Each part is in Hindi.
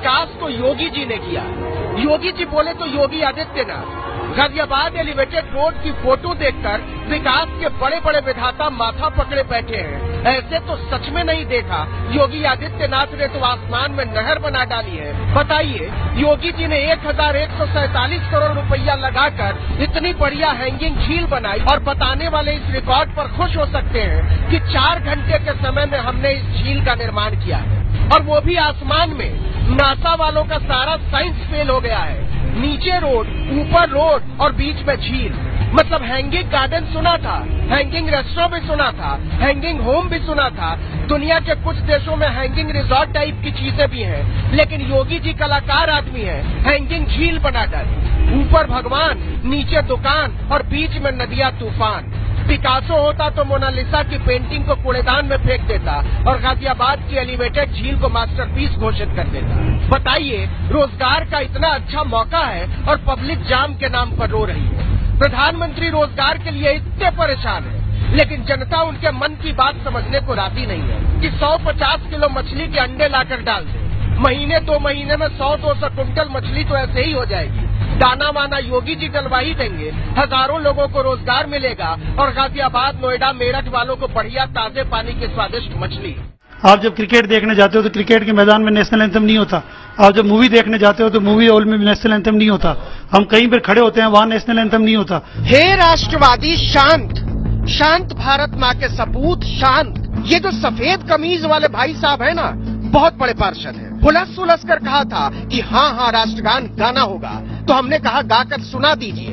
विकास तो योगी जी ने किया। योगी जी बोले तो योगी आदित्यनाथ। गाजियाबाद एलिवेटेड रोड की फोटो देखकर विकास के बड़े बड़े विधाता माथा पकड़े बैठे हैं। ऐसे तो सच में नहीं देखा। योगी आदित्यनाथ ने तो आसमान में नहर बना डाली है। बताइए, योगी जी ने 1147 करोड़ रुपया लगाकर इतनी बढ़िया हैंगिंग झील बनाई और बताने वाले इस रिकॉर्ड पर खुश हो सकते हैं कि 4 घंटे के समय में हमने इस झील का निर्माण किया है, और वो भी आसमान में। नासा वालों का सारा साइंस फेल हो गया है। नीचे रोड, ऊपर रोड और बीच में झील। मतलब हैंगिंग गार्डन सुना था, हैंगिंग रेस्टोरेंट भी सुना था, हैंगिंग होम भी सुना था। दुनिया के कुछ देशों में हैंगिंग रिजॉर्ट टाइप की चीजें भी हैं, लेकिन योगी जी कलाकार आदमी है, हैंगिंग झील बना डाली। ऊपर भगवान, नीचे दुकान और बीच में नदियां तूफान। पिकासो होता तो मोनालिसा की पेंटिंग को कूड़ेदान में फेंक देता और गाजियाबाद की एलिवेटेड झील को मास्टरपीस घोषित कर देता। बताइए, रोजगार का इतना अच्छा मौका है और पब्लिक जाम के नाम पर रो रही है। प्रधानमंत्री रोजगार के लिए इतने परेशान है, लेकिन जनता उनके मन की बात समझने को राजी नहीं है कि 150 किलो मछली के अंडे लाकर डाल दे। महीने 2 महीने में 100-200 कुंटल मछली तो ऐसे ही हो जाएगी। दाना वाना योगी जी डलवा ही देंगे, हजारों लोगों को रोजगार मिलेगा और गाजियाबाद, नोएडा, मेरठ वालों को बढ़िया ताजे पानी की स्वादिष्ट मछली। आप जब क्रिकेट देखने जाते हो तो क्रिकेट के मैदान में नेशनल एंथम नहीं होता। आप जब मूवी देखने जाते हो तो मूवी हॉल में नेशनल एंथम नहीं होता। हम कहीं पर खड़े होते हैं, वहां नेशनल एंथम नहीं होता। हे राष्ट्रवादी शांत, शांत भारत माँ के सपूत शांत। ये जो सफेद कमीज वाले भाई साहब है ना, बहुत बड़े पार्षद हैं। हुलस हुलस कर कहा था कि हाँ हाँ राष्ट्रगान गाना होगा, तो हमने कहा गाकर सुना दीजिए।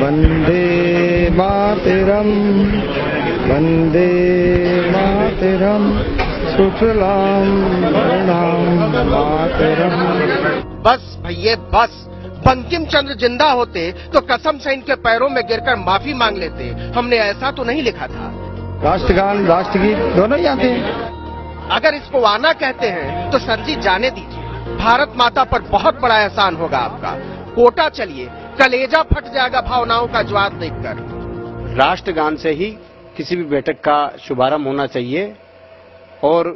वंदे मातरम, वंदे मातरम, सुफलाम वरदाम मातरम। बस भैया बस, बंकिम चंद्र जिंदा होते तो कसम से इनके पैरों में गिरकर माफी मांग लेते। हमने ऐसा तो नहीं लिखा था। राष्ट्रगान, राष्ट्रगीत दोनों ही आते हैं। अगर इसको आना कहते हैं तो सर जी जाने दीजिए। भारत माता पर बहुत बड़ा एहसान होगा आपका। कोटा चलिए, कलेजा फट जाएगा भावनाओं का ज्वार देखकर। राष्ट्रगान से ही किसी भी बैठक का शुभारंभ होना चाहिए और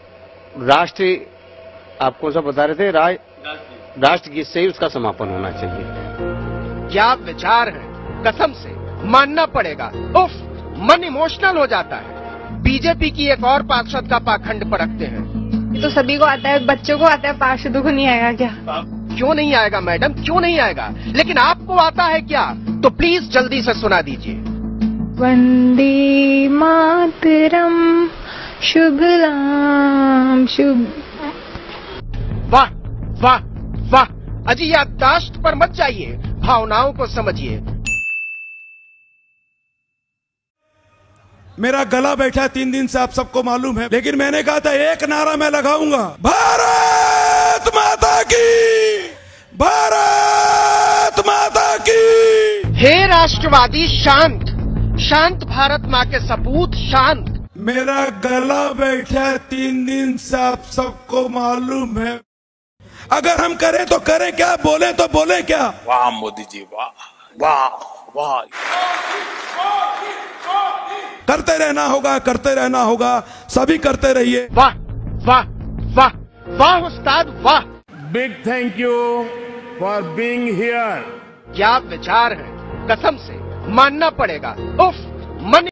आप कौन सा बता रहे थे, राष्ट्रगीत से ही उसका समापन होना चाहिए। क्या विचार है, कसम से मानना पड़ेगा। उफ, मन इमोशनल हो जाता है। बीजेपी की एक और पार्षद का पाखंड परखते हैं। ये तो सभी को आता है, बच्चों को आता है, पार्षदों को नहीं आएगा क्या? क्यों नहीं आएगा मैडम, क्यों नहीं आएगा? लेकिन आपको आता है क्या? तो प्लीज जल्दी से सुना दीजिए। वंदे मातरम, शुभलाम शुभ। वाह वाह वाह, अजी याददाश्त पर मत जाइए, भावनाओं को समझिए। मेरा गला बैठा है 3 दिन से, आप सबको मालूम है, लेकिन मैंने कहा था एक नारा मैं लगाऊंगा, भारत माता की, भारत माता की। हे राष्ट्रवादी शांत, शांत भारत माँ के सपूत शांत। मेरा गला बैठा है 3 दिन से, आप सबको मालूम है। अगर हम करें तो करें क्या, बोले तो बोले क्या? वाह मोदी जी, वाह वाह वाह। करते रहना होगा, करते रहना होगा, सभी करते रहिए। वाह वाह वाह वाह उस्ताद वाह। Big thank you for being here. क्या विचार है, कसम से मानना पड़ेगा। उफ, मन